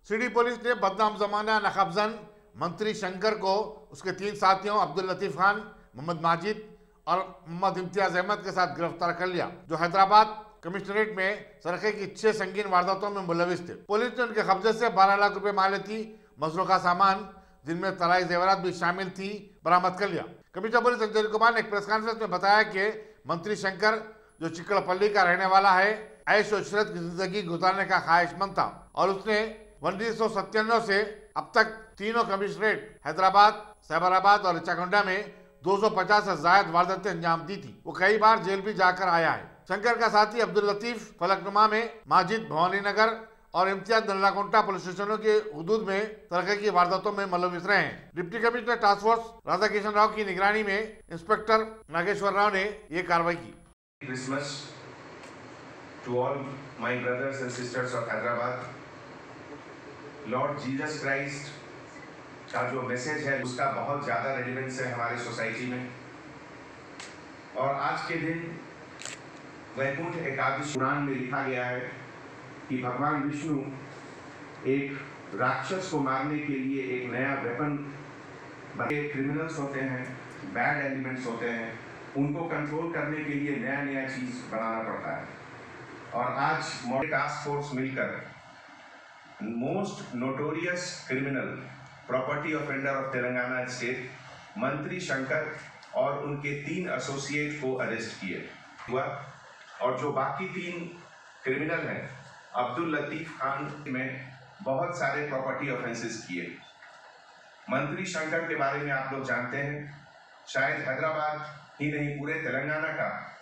City police ने बदनाम जमाना नकाबजन मंत्री शंकर को उसके 3 साथियों अब्दुल लतीफ खान, मोहम्मद माजिद और मोहम्मद इम्तियाज अहमद के साथ गिरफ्तार कर लिया, जो हैदराबाद कमिश्नरेट में सरखे की 6 संगीन वारदातों में मुलविस थे। पुलिस ने उनके कब्जे से 12 लाख रुपए मालियती मसरूका सामान, जिनमें तराई जेवरात भी शामिल थी, बरामद कर लिया। कमिश्नर पुलिस अंजलि कुमार ने एक प्रेस कॉन्फ्रेंस में बताया कि मंत्री शंकर, जो चिकड़पल्ली का रहने वाला है, ऐश और इशरत की जिंदगी गुजारने का ख्वाहिशमंद था और उसने 1997 से अब तक तीनों कमिश्नरेट हैदराबाद, साइबराबाद और इचाकोंडा में 250 से ज्यादा वारदातें अंजाम दी थी। वो कई बार जेल भी जाकर आया है। शंकर का साथी अब्दुल लतीफ फलकनुमा में, माजिद भवानी नगर और इम्तियाज नल्लाकोंटा पुलिस स्टेशनों के हुदूद में तरह की वारदातों में मुलविस रहे हैं। Deputy commissioner task force Radhakishan Rao की निगरानी में इंस्पेक्टर नागेश्वर राव ने ये कार्रवाई की। Christmas to all my brothers and sisters of Hyderabad. Lord Jesus Christ का जो मैसेज है उसका बहुत ज़्यादा रेलिवेंस है हमारे सोसाइटी में। और आज के दिन वैकुंठ एकादशी कुरान में लिखा गया है कि भगवान विष्णु एक राक्षस को मारने के लिए एक नया वेपन, क्रिमिनल्स होते हैं, बैड एलिमेंट्स होते हैं, उनको कंट्रोल करने के लिए नया नया चीज़ बनाना पड़ता है। और आज मॉडल टास्क फोर्स मिलकर most notorious criminal property offender of Telangana state मंत्री शंकर और उनके 3 एसोसिएट को अरेस्ट किए हुआ। और जो बाकी 3 क्रिमिनल हैं, अब्दुल लतीफ खान में बहुत सारे प्रॉपर्टी ऑफेंसेस किए। मंत्री शंकर के बारे में आप लोग जानते हैं, शायद हैदराबाद ही नहीं पूरे तेलंगाना का